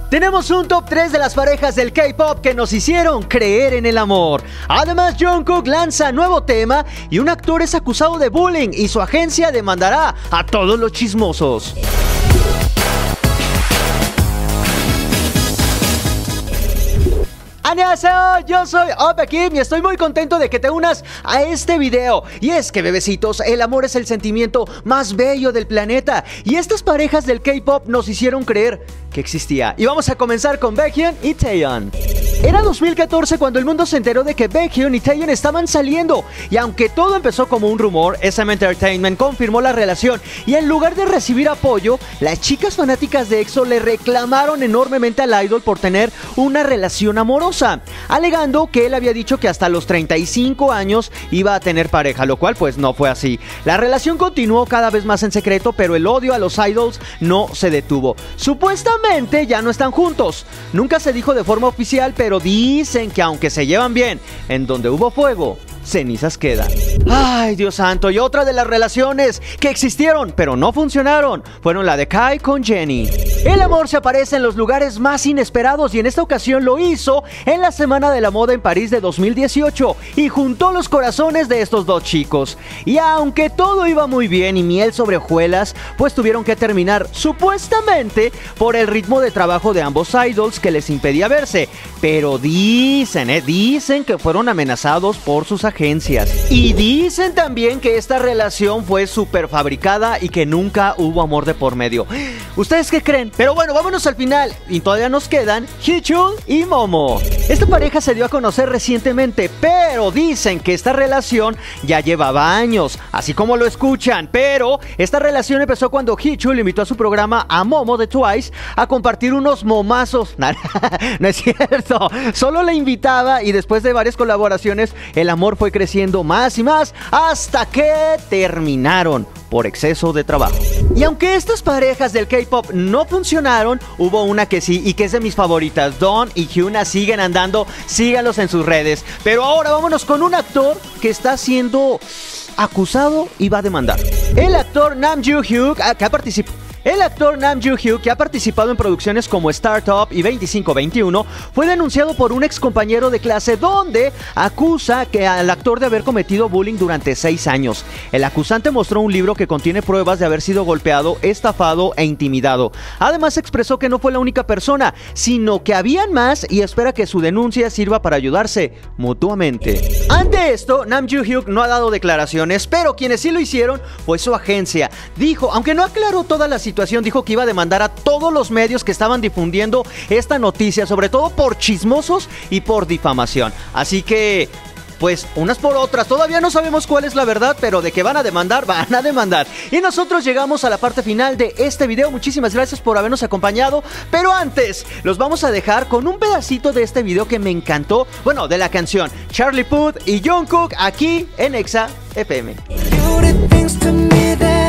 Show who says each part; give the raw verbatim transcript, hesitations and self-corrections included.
Speaker 1: Tenemos un top tres de las parejas del K-pop que nos hicieron creer en el amor. Además, Jungkook lanza nuevo tema y un actor es acusado de bullying y su agencia demandará a todos los chismosos. ¡Annyeonghaseyo! Yo soy Opa Kim y estoy muy contento de que te unas a este video. Y es que, bebecitos, el amor es el sentimiento más bello del planeta. Y estas parejas del K-pop nos hicieron creer que existía. Y vamos a comenzar con Baekhyun y Taeyeon. Era dos mil catorce cuando el mundo se enteró de que Baekhyun y Taeyeon estaban saliendo. Y aunque todo empezó como un rumor, S M Entertainment confirmó la relación. Y en lugar de recibir apoyo, las chicas fanáticas de EXO le reclamaron enormemente al idol por tener una relación amorosa, alegando que él había dicho que hasta los treinta y cinco años iba a tener pareja, lo cual pues no fue así. La relación continuó cada vez más en secreto, pero el odio a los idols no se detuvo. Supuestamente ya no están juntos. Nunca se dijo de forma oficial, pero dicen que aunque se llevan bien, en donde hubo fuego, cenizas quedan. Ay, Dios santo, y otra de las relaciones que existieron pero no funcionaron fueron la de Kai con Jennie. El amor se aparece en los lugares más inesperados y en esta ocasión lo hizo en la Semana de la Moda en París de dos mil dieciocho y juntó los corazones de estos dos chicos. Y aunque todo iba muy bien y miel sobre hojuelas, pues tuvieron que terminar supuestamente por el ritmo de trabajo de ambos idols que les impedía verse. Pero dicen, eh, dicen que fueron amenazados por sus agencias. Y dicen también que esta relación fue súper fabricada y que nunca hubo amor de por medio. ¿Ustedes qué creen? Pero bueno, vámonos al final. Y todavía nos quedan Heechul y Momo. Esta pareja se dio a conocer recientemente, pero dicen que esta relación ya llevaba años, así como lo escuchan. Pero esta relación empezó cuando Heechul invitó a su programa a Momo de Twice a compartir unos momazos. No es cierto, solo le invitaba y después de varias colaboraciones el amor fue creciendo más y más hasta que terminaron por exceso de trabajo. Y aunque estas parejas del K-pop no funcionaron, hubo una que sí y que es de mis favoritas. Dawn y Hyuna siguen andando, síganlos en sus redes. Pero ahora vámonos con un actor que está siendo acusado y va a demandar. El actor Nam Joo-hyuk, que ha participado El actor Nam Joo-hyuk, que ha participado en producciones como Startup y veinticinco veintiuno, fue denunciado por un ex compañero de clase donde acusa que al actor de haber cometido bullying durante seis años. El acusante mostró un libro que contiene pruebas de haber sido golpeado, estafado e intimidado. Además expresó que no fue la única persona, sino que habían más y espera que su denuncia sirva para ayudarse mutuamente. Ante esto, Nam Joo-hyuk no ha dado declaraciones, pero quienes sí lo hicieron fue su agencia. Dijo, aunque no aclaró toda la situación, situación dijo que iba a demandar a todos los medios que estaban difundiendo esta noticia, sobre todo por chismosos y por difamación. Así que, pues, unas por otras. Todavía no sabemos cuál es la verdad, pero de que van a demandar, van a demandar. Y nosotros llegamos a la parte final de este video. Muchísimas gracias por habernos acompañado. Pero antes, los vamos a dejar con un pedacito de este video que me encantó. Bueno, de la canción Charlie Puth y Jungkook aquí en Exa F M.